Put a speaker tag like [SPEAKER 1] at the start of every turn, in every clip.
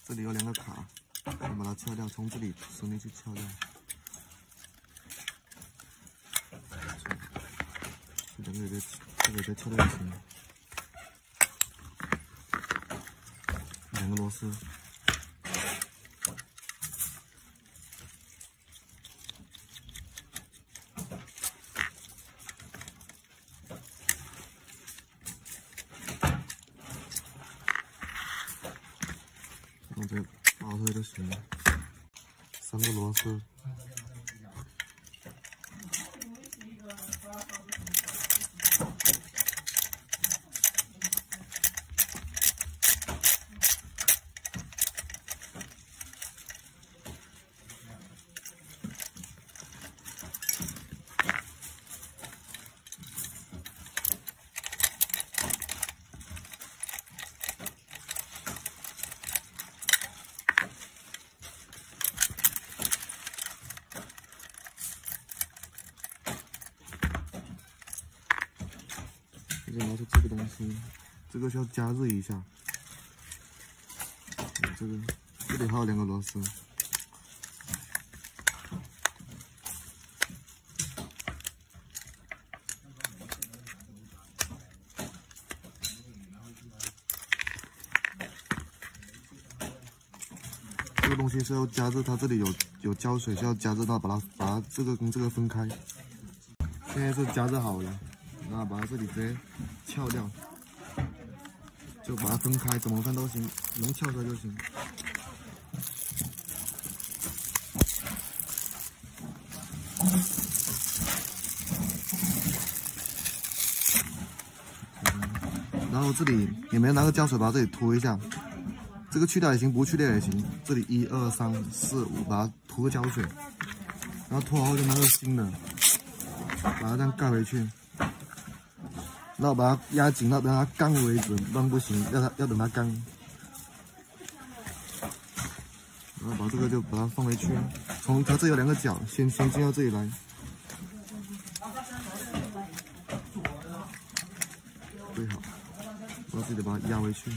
[SPEAKER 1] 这里有2个卡，我们把它撬掉，从这里顺利去撬掉。这个也在撬掉就行了。2个螺丝。 我这拔出来就行了。3个螺丝，然后是这个东西，这个需要加热一下。这里还有2个螺丝。这个东西是要加热，它这里有胶水，需要加热到把它这个跟这个分开。现在是加热好了。 然后把它这里直接撬掉，就把它分开，怎么分都行，能撬出来就行。然后这里也没有拿个胶水把这里涂一下，这个去掉也行，不去掉也行。这里1、2、3、4、5，把它涂个胶水，然后涂好后就拿个新的，把它这样盖回去。 然后把它压紧到让它干为止，不然不行，要等它干。然后把这个就把它放回去，它这有2个角，先进到这里来。对好，然后这里把它压回去。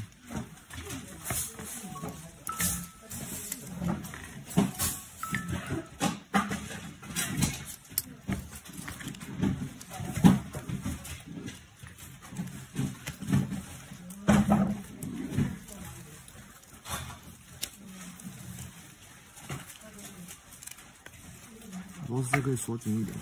[SPEAKER 1] 螺丝可以锁紧一点。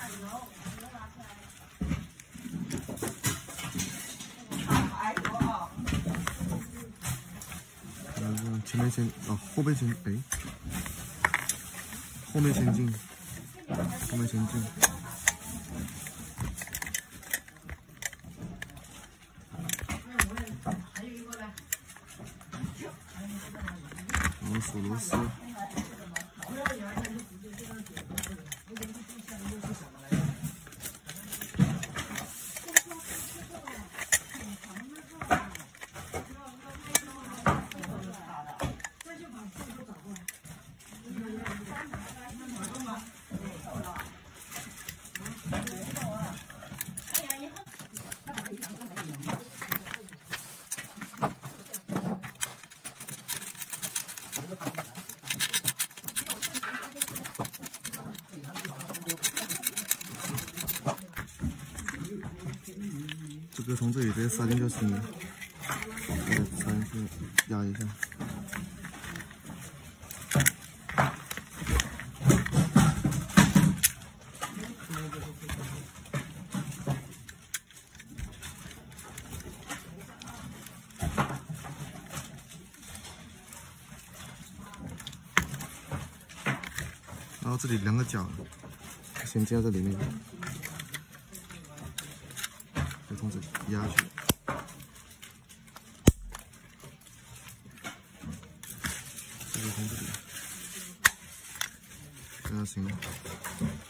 [SPEAKER 1] 前面先后面先后面先进，后面先进。然后锁螺丝。 这个从这里直接塞进就行了，塞进去压一下。然后这里2个角，先接到这里面。 就从这里压去，这个从这里，这样行了。